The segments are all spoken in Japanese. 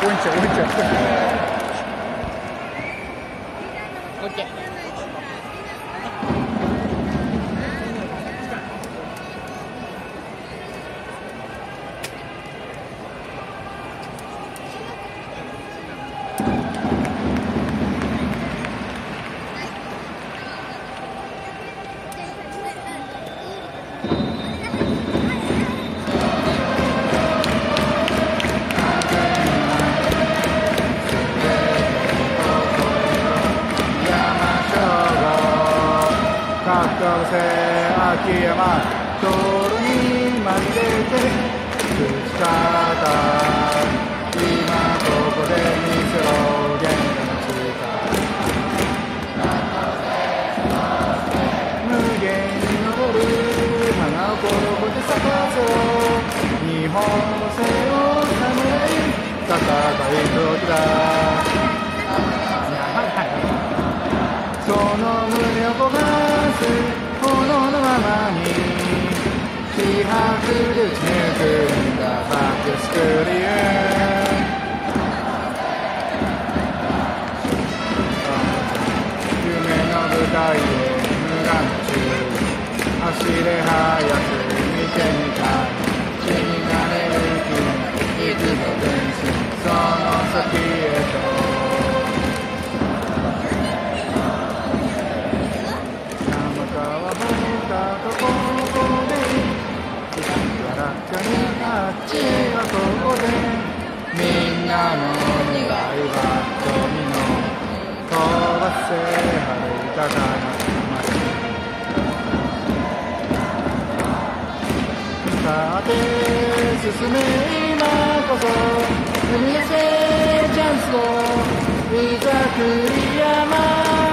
置いちゃう。 オッケー。 秋山道路に紛れて口方今ここで見せろ弦の力無限に登る花をここで咲かせろ日本の背を侍戦い時だその胸を焦がす炎のままに気迫で打ち抜くんだバックスクリーン夢の舞台へ無我夢中走れ早く見てみたい気になれる君いつも前進その先へとあっちはここでみんなの願いはドミノ飛ばせ遥か彼方さて進め今こそ踏み出せチャンスをいざ栗山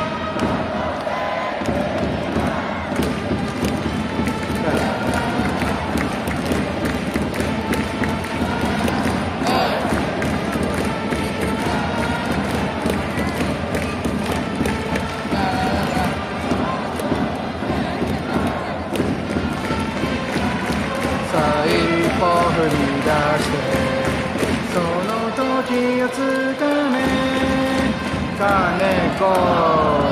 踏み出してその時をつかめ金子